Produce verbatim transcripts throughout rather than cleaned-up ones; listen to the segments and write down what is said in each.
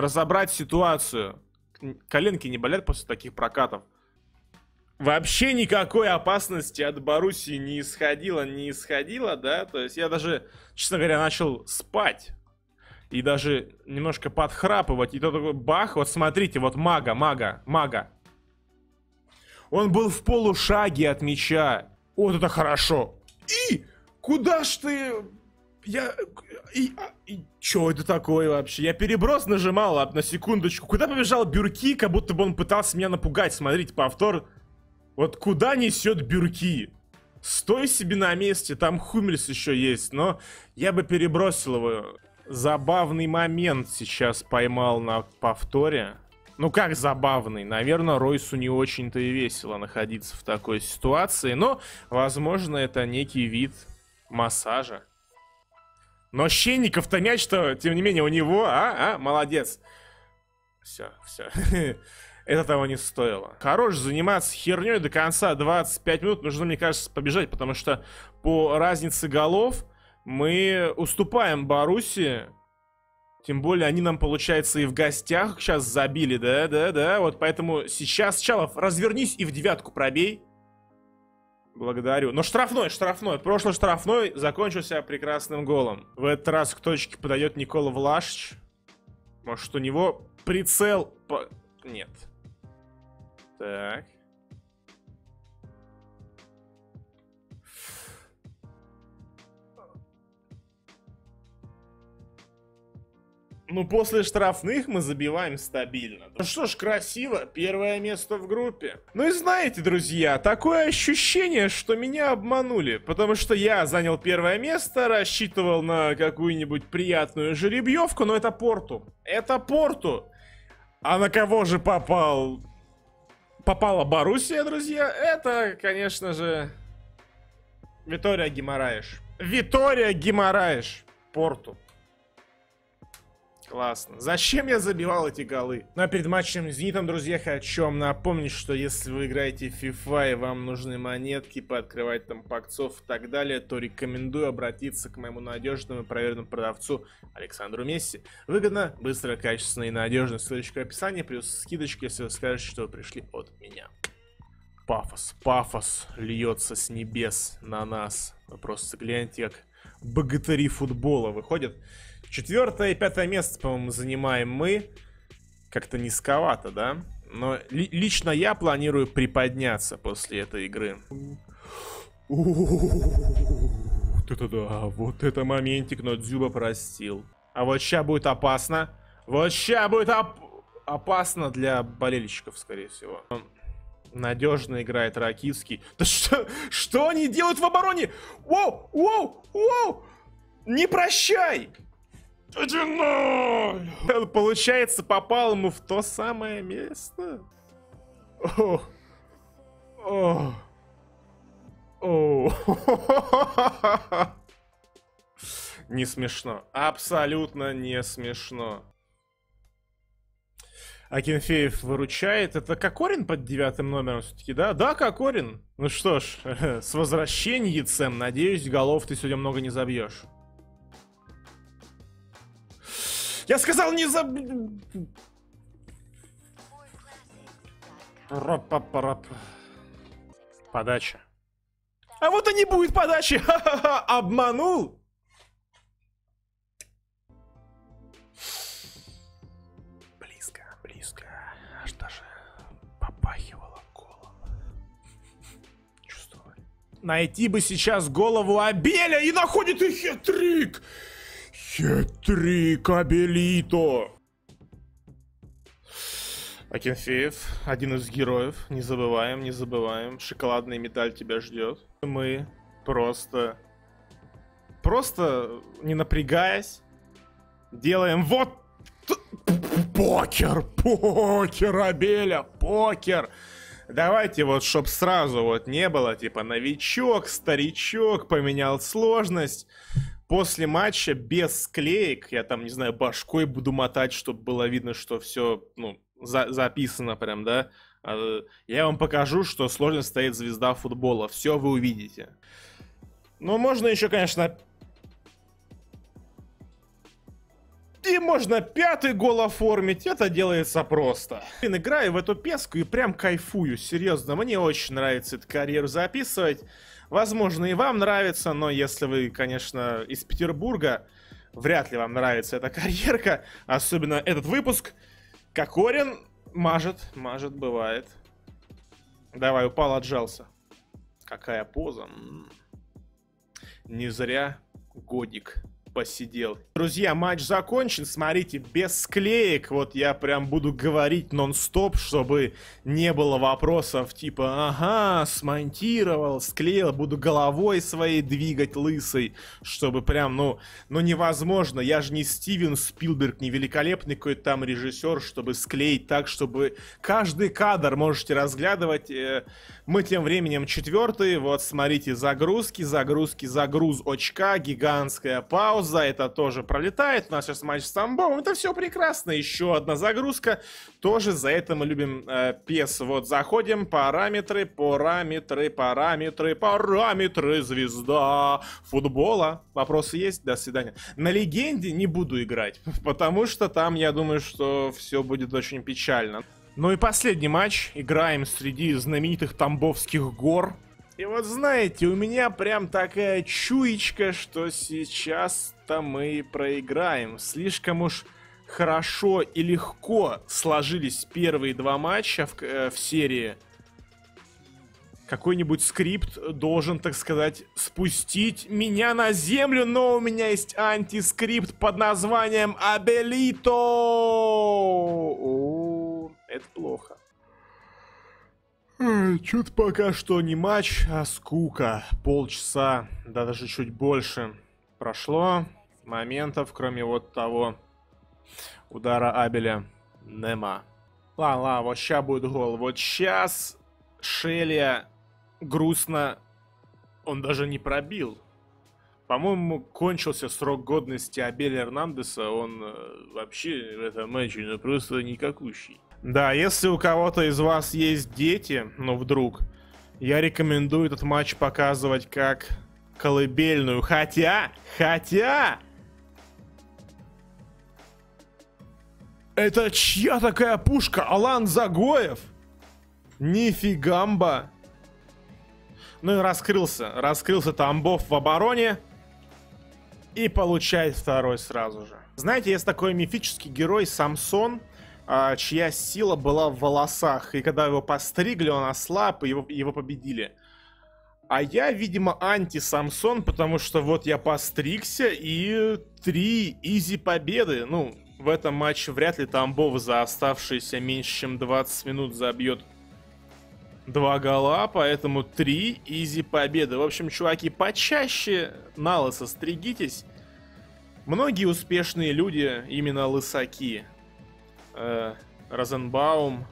разобрать ситуацию. Коленки не болят после таких прокатов. Вообще никакой опасности от Боруссии не исходило, не исходило, да? То есть я даже, честно говоря, начал спать. И даже немножко подхрапывать. И то такой бах, вот смотрите, вот мага, мага, мага. Он был в полушаге от мяча. Вот это хорошо. И куда ж ты... Я... И, и... Чё это такое вообще? Я переброс нажимал а, на секундочку. Куда побежал Бюрки, как будто бы он пытался меня напугать. Смотрите, повтор. Вот куда несет Бюрки? Стой себе на месте, там Хумельс еще есть. Но я бы перебросил его. Забавный момент сейчас поймал на повторе. Ну как забавный? Наверное, Ройсу не очень-то и весело находиться в такой ситуации. Но, возможно, это некий вид массажа. Но Щенников-то мяч-то, тем не менее, у него, а? А? Молодец. Все, все. Это того не стоило. Хорош заниматься херней до конца. двадцать пять минут нужно, мне кажется, побежать, потому что по разнице голов мы уступаем Боруссии. Тем более они нам, получается, и в гостях сейчас забили, да-да-да. Вот поэтому сейчас, Чалов, развернись и в девятку пробей. Благодарю. Но штрафной, штрафной. Прошлый штрафной закончился прекрасным голом. В этот раз к точке подает Никола Влашич. Может, у него прицел... По... Нет. Так. Ну, после штрафных мы забиваем стабильно. Ну что ж, красиво. Первое место в группе. Ну и знаете, друзья, такое ощущение, что меня обманули. Потому что я занял первое место, рассчитывал на какую-нибудь приятную жеребьевку, но это Порту. Это Порту. А на кого же попал... Попала Боруссия, друзья? Это, конечно же... Витория Гимараеш. Витория Гимараеш. Порту. Классно. Зачем я забивал эти голы? Ну а перед матчем с Зенитом, друзья, хочу вам напомнить, что если вы играете в FIFA и вам нужны монетки, пооткрывать там пакцов и так далее, то рекомендую обратиться к моему надежному и проверенному продавцу Александру Месси. Выгодно, быстро, качественно и надежно. Ссылочка в описании, плюс скидочка, если вы скажете, что вы пришли от меня. Пафос, пафос льется с небес на нас. Вы просто гляньте, как богатыри футбола выходят. Четвертое и пятое место, по-моему, занимаем мы. Как-то низковато, да? Но ли лично я планирую приподняться после этой игры. Вот это да, вот это моментик, но Дзюба простил. А вот ща будет опасно. Вот ща будет оп опасно для болельщиков, скорее всего. Надежно играет Ракитский. Да что, что они делают в обороне? Воу, воу, воу! Не прощай! один ноль! Получается, попал ему в то самое место. О, о, о. Не смешно. Абсолютно не смешно. Акинфеев выручает. Это Кокорин под девятым номером все-таки, да? Да, Кокорин. Ну что ж, с возвращением. Надеюсь, голов ты сегодня много не забьешь. Я сказал, не заб... Подача. А вот и не будет подачи. Ха-ха-ха, обманул. Близко, близко. Аж даже попахивало голом. Чувствую. Найти бы сейчас голову Абеля, и находит и хет-трик. Хет-трик Абелито. Акинфеев, один из героев. Не забываем, не забываем. Шоколадная медаль тебя ждет. Мы просто... Просто, не напрягаясь, делаем вот... Покер! Покер, Абеля! Покер! Давайте вот, чтоб сразу вот не было, типа, новичок, старичок, поменял сложность. После матча без склеек, я там, не знаю, башкой буду мотать, чтобы было видно, что все, ну, за записано прям, да. Я вам покажу, что сложность стоит звезда футбола. Все вы увидите. Ну, можно еще, конечно... И можно пятый гол оформить, это делается просто. Играю в эту песку и прям кайфую, серьезно. Мне очень нравится эту карьеру записывать. Возможно, и вам нравится, но если вы, конечно, из Петербурга, вряд ли вам нравится эта карьерка. Особенно этот выпуск. Кокорин мажет, мажет, бывает. Давай, упал, отжался. Какая поза. Не зря годик посидел. Друзья, матч закончен. Смотрите, без склеек. Вот я прям буду говорить нон-стоп, чтобы не было вопросов типа, ага, смонтировал, склеил. Буду головой своей двигать лысой, чтобы прям, ну, ну невозможно. Я же не Стивен Спилберг, не великолепный какой-то там режиссер, чтобы склеить так, чтобы каждый кадр можете разглядывать. Мы тем временем четвертый. Вот, смотрите, загрузки, загрузки, загруз очка, гигантская пауза. Это тоже пролетает. У нас сейчас матч с Тамбовым. Это все прекрасно. Еще одна загрузка. Тоже за это мы любим э, пес. Вот, заходим. Параметры, параметры, параметры, параметры. Звезда футбола. Вопросы есть? До свидания. На легенде не буду играть. Потому что там, я думаю, что все будет очень печально. Ну и последний матч. Играем среди знаменитых Тамбовских гор. И вот знаете, у меня прям такая чуечка, что сейчас-то мы проиграем. Слишком уж хорошо и легко сложились первые два матча в, э, в серии. Какой-нибудь скрипт должен, так сказать, спустить меня на землю, но у меня есть антискрипт под названием Абелито. О, это плохо. Чё-то пока что не матч, а скука. Полчаса, да даже чуть больше прошло. Моментов, кроме вот того удара Абеля, нема. Ладно, ладно, вот ща будет гол. Вот сейчас Шелия грустно, он даже не пробил. По-моему, кончился срок годности Абеля Эрнандеса. Он э, вообще в этом матче ну, просто никакущий. Да, если у кого-то из вас есть дети, ну вдруг, я рекомендую этот матч показывать как колыбельную. Хотя, хотя... Это чья такая пушка? Алан Загоев? Нифигамба. Ну и раскрылся. Раскрылся Тамбов в обороне. И получает второй сразу же. Знаете, есть такой мифический герой Самсон, чья сила была в волосах. И когда его постригли, он ослаб, и его, его победили. А я, видимо, анти-Самсон, потому что вот я постригся, и три изи победы. Ну, в этом матче вряд ли Тамбов за оставшиеся меньше, чем двадцать минут забьет два гола, поэтому три изи победы. В общем, чуваки, почаще на лысо стригитесь. Многие успешные люди именно лысаки. Э, Розенбаум,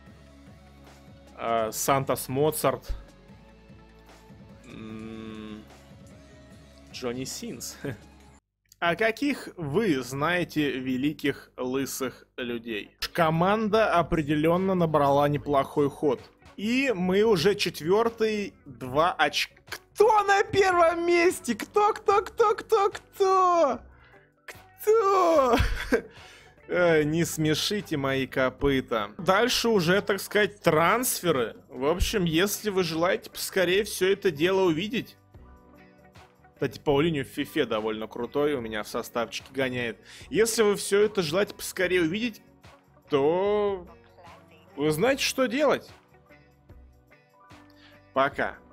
э, Сантос Моцарт, Джонни Синс. А каких вы знаете великих лысых людей? Команда определенно набрала неплохой ход. И мы уже четвертый, два очка. Кто на первом месте? Кто, кто, кто, кто, кто? Кто? Э, не смешите мои копыта. Дальше уже, так сказать, трансферы. В общем, если вы желаете поскорее все это дело увидеть. Кстати, Паулиньо в фифе довольно крутой, у меня в составчике гоняет. Если вы все это желаете поскорее увидеть, то вы знаете, что делать. Пока.